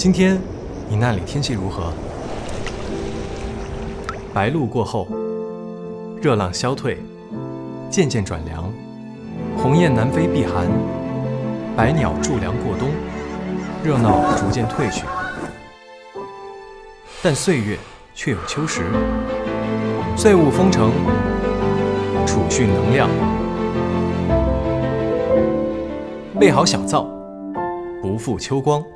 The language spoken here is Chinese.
今天你那里天气如何？白露过后，热浪消退，渐渐转凉。鸿雁南飞避寒，百鸟筑梁过冬，热闹逐渐退去。但岁月却有秋时，岁物丰盛，储蓄能量。备好小灶，不负秋光。